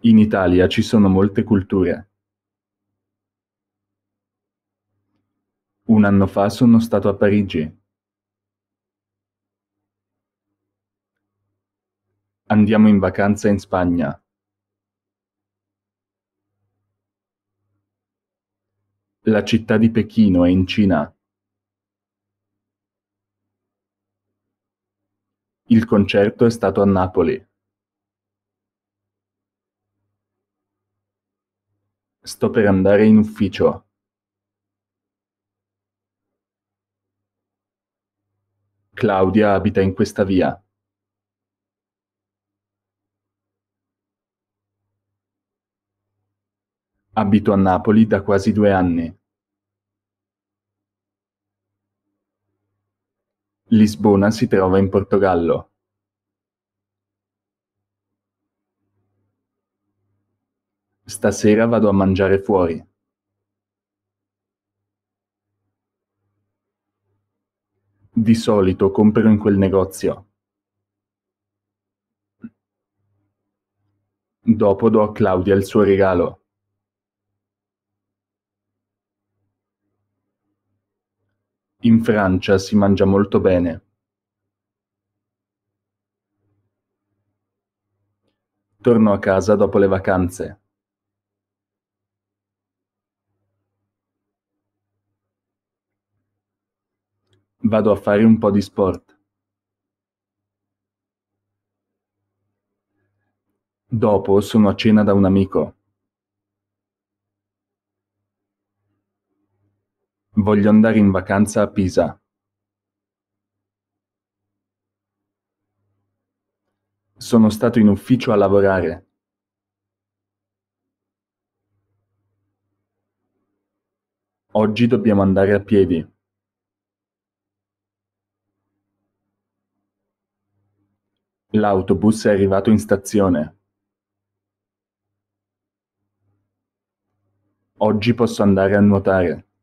In Italia ci sono molte culture. Un anno fa sono stato a Parigi. Andiamo in vacanza in Spagna. La città di Pechino è in Cina. Il concerto è stato a Napoli. Sto per andare in ufficio. Claudia abita in questa via. Abito a Napoli da quasi 2 anni. Lisbona si trova in Portogallo. Stasera vado a mangiare fuori. Di solito compro in quel negozio. Dopo do a Claudia il suo regalo. In Francia si mangia molto bene. Torno a casa dopo le vacanze. Vado a fare un po' di sport. Dopo sono a cena da un amico. Voglio andare in vacanza a Pisa. Sono stato in ufficio a lavorare. Oggi dobbiamo andare a piedi. L'autobus è arrivato in stazione. Oggi posso andare a nuotare.